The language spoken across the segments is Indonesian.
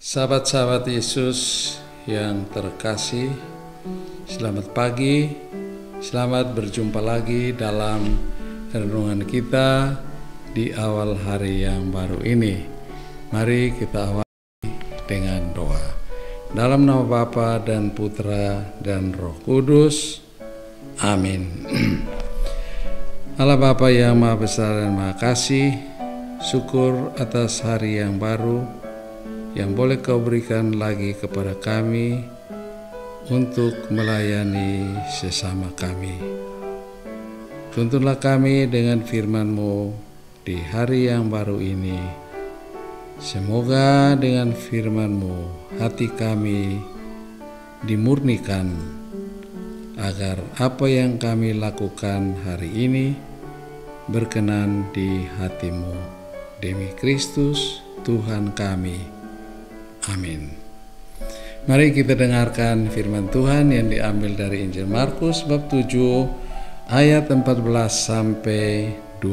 Sahabat-sahabat Yesus yang terkasih, selamat pagi, selamat berjumpa lagi dalam renungan kita di awal hari yang baru ini. Mari kita awali dengan doa. Dalam nama Bapa dan Putra dan Roh Kudus, amin. Allah Bapa yang Maha Besar dan Maha Kasih, syukur atas hari yang baru yang boleh Kau berikan lagi kepada kami untuk melayani sesama kami. Tuntunlah kami dengan firman-Mu di hari yang baru ini. Semoga dengan firman-Mu hati kami dimurnikan, agar apa yang kami lakukan hari ini berkenan di hati-Mu. Demi Kristus Tuhan kami. Amin. Mari kita dengarkan firman Tuhan yang diambil dari Injil Markus bab 7 ayat 14 sampai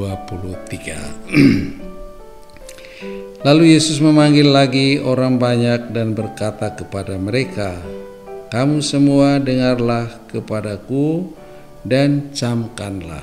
23. Lalu Yesus memanggil lagi orang banyak dan berkata kepada mereka, "Kamu semua dengarlah kepadaku dan camkanlah.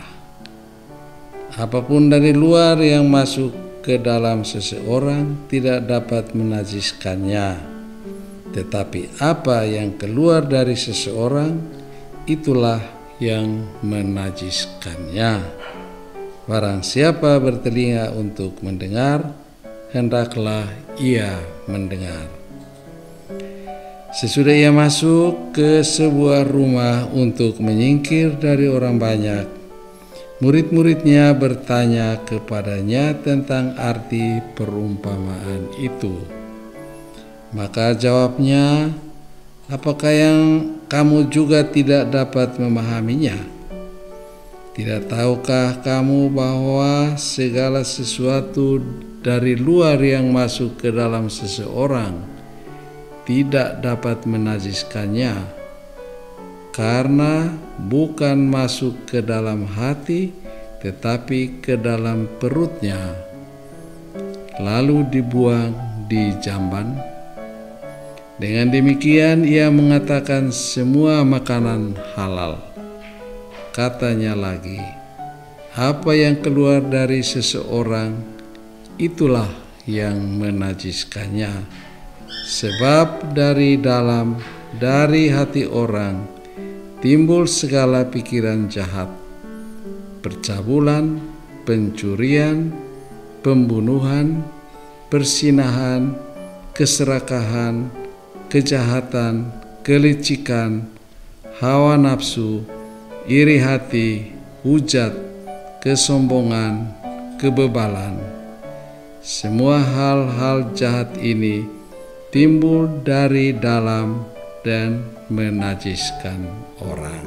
Apapun dari luar yang masuk ke dalam seseorang tidak dapat menajiskannya, tetapi apa yang keluar dari seseorang itulah yang menajiskannya. Barang siapa bertelinga untuk mendengar, hendaklah ia mendengar." Sesudah ia masuk ke sebuah rumah untuk menyingkir dari orang banyak, murid-muridnya bertanya kepadanya tentang arti perumpamaan itu. Maka jawabnya, "Apakah yang kamu juga tidak dapat memahaminya? Tidak tahukah kamu bahwa segala sesuatu dari luar yang masuk ke dalam seseorang tidak dapat menajiskannya? Karena bukan masuk ke dalam hati, tetapi ke dalam perutnya, lalu dibuang di jamban. Dengan demikian ia mengatakan semua makanan halal." Katanya lagi, "Apa yang keluar dari seseorang, itulah yang menajiskannya. Sebab dari dalam, dari hati orang, timbul segala pikiran jahat, percabulan, pencurian, pembunuhan, persinahan, keserakahan, kejahatan, kelicikan, hawa nafsu, iri hati, hujat, kesombongan, kebebalan. Semua hal-hal jahat ini timbul dari dalam dan menajiskan orang."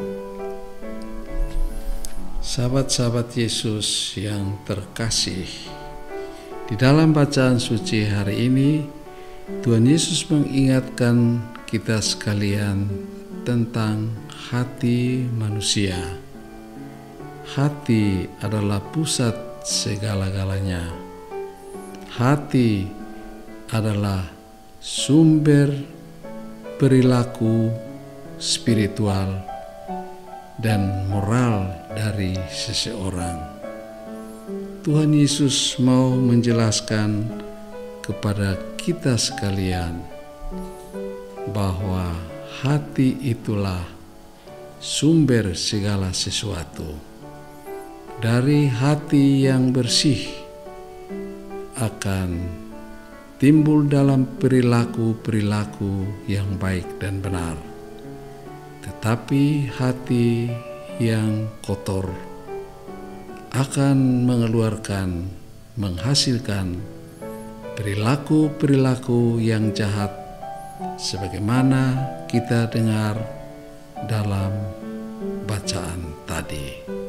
Sahabat-sahabat Yesus yang terkasih, di dalam bacaan suci hari ini Tuhan Yesus mengingatkan kita sekalian tentang hati manusia. Hati adalah pusat segala-galanya. Hati adalah sumber perilaku spiritual dan moral dari seseorang. Tuhan Yesus mau menjelaskan kepada kita sekalian bahwa hati itulah sumber segala sesuatu. Dari hati yang bersih akan timbul dalam perilaku-perilaku yang baik dan benar. Tetapi hati yang kotor akan menghasilkan perilaku-perilaku yang jahat, sebagaimana kita dengar dalam bacaan tadi.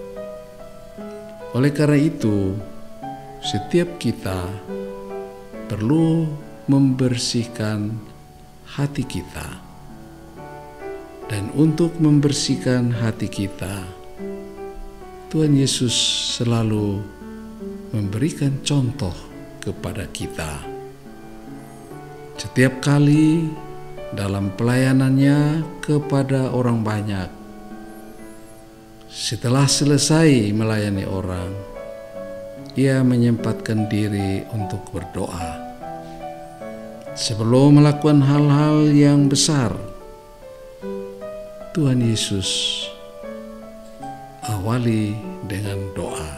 Oleh karena itu, setiap kita perlu membersihkan hati kita. Dan untuk membersihkan hati kita, Tuhan Yesus selalu memberikan contoh kepada kita. Setiap kali dalam pelayanannya kepada orang banyak, setelah selesai melayani orang, ia menyempatkan diri untuk berdoa. Sebelum melakukan hal-hal yang besar, Tuhan Yesus awali dengan doa.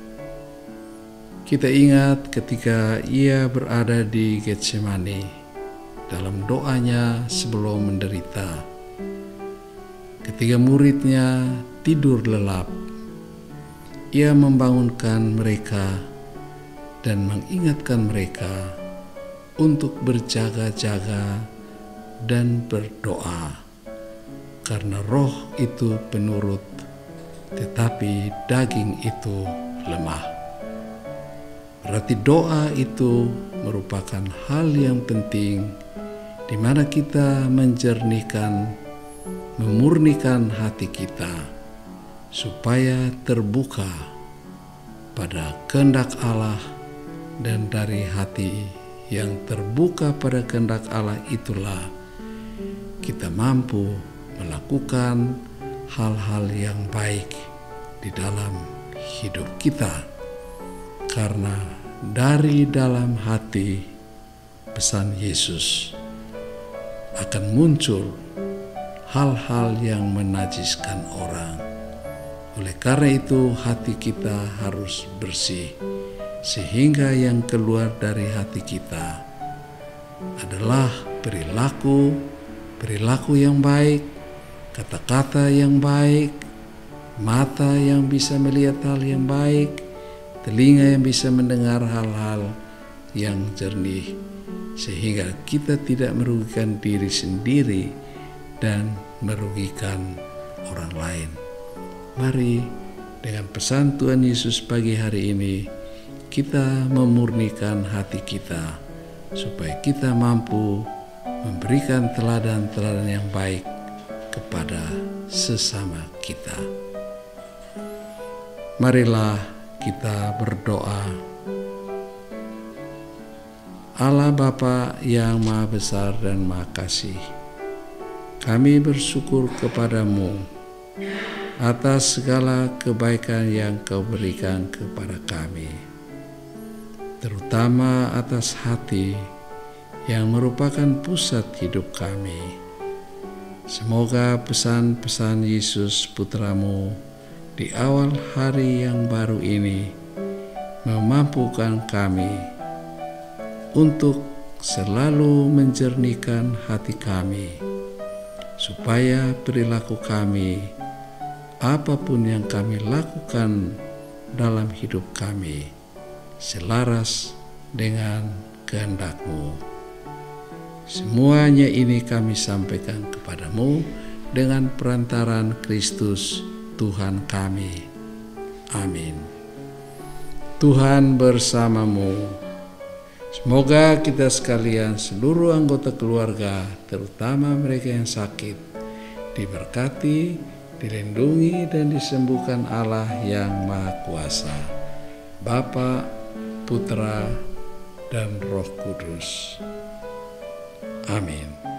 Kita ingat ketika ia berada di Getsemani, dalam doanya sebelum menderita, ketika muridnya tidur lelap, ia membangunkan mereka dan mengingatkan mereka untuk berjaga-jaga dan berdoa, karena roh itu penurut, tetapi daging itu lemah. Berarti doa itu merupakan hal yang penting, di mana kita memurnikan hati kita, supaya terbuka pada kehendak Allah, dan dari hati yang terbuka pada kehendak Allah itulah kita mampu melakukan hal-hal yang baik di dalam hidup kita, karena dari dalam hati, pesan Yesus, akan muncul hal-hal yang menajiskan orang. Oleh karena itu hati kita harus bersih, sehingga yang keluar dari hati kita adalah perilaku yang baik, kata-kata yang baik, mata yang bisa melihat hal yang baik, telinga yang bisa mendengar hal-hal yang jernih, sehingga kita tidak merugikan diri sendiri dan merugikan orang lain. Mari dengan pesan Tuhan Yesus pagi hari ini, kita memurnikan hati kita, supaya kita mampu memberikan teladan-teladan yang baik kepada sesama kita. Marilah kita berdoa. Allah Bapa yang Maha Besar dan Maha Kasih, kami bersyukur kepadamu atas segala kebaikan yang Kau berikan kepada kami, terutama atas hati yang merupakan pusat hidup kami. Semoga pesan-pesan Yesus Putra-Mu di awal hari yang baru ini memampukan kami untuk selalu menjernihkan hati kami, supaya perilaku kami, apapun yang kami lakukan dalam hidup kami, selaras dengan kehendak-Mu. Semuanya ini kami sampaikan kepadamu dengan perantaran Kristus Tuhan kami. Amin. Tuhan bersamamu. Semoga kita sekalian, seluruh anggota keluarga, terutama mereka yang sakit, diberkati, dilindungi, dan disembuhkan Allah yang Maha Kuasa, Bapa, Putra, dan Roh Kudus. Amin.